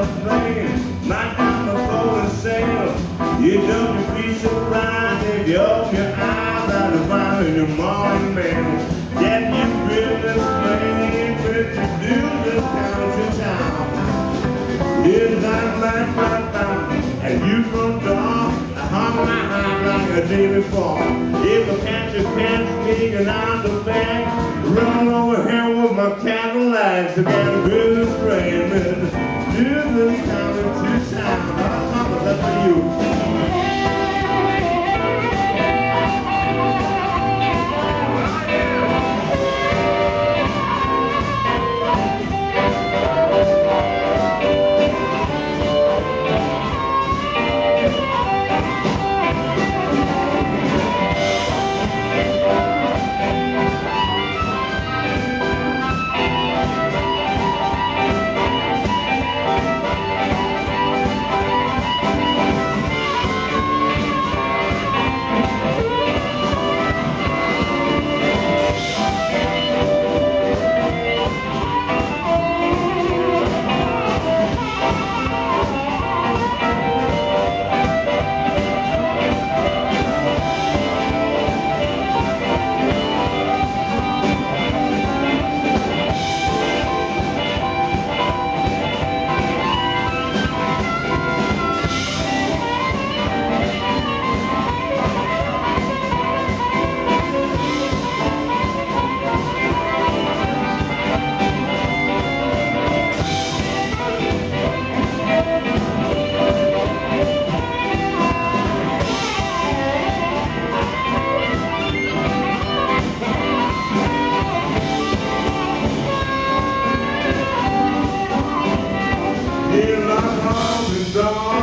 plane, might not afford a sail. You don't be surprised if you open your eyes out to find in your morning mail. Get you business plane, but you do this country town. Here's that black fountain, and you from dark. I hung my heart like a day before. If I catch a cat sneaking out the back, run over here with my Cadillac to get a business train. Business coming to town. That's for you. Here, like arms and dogs.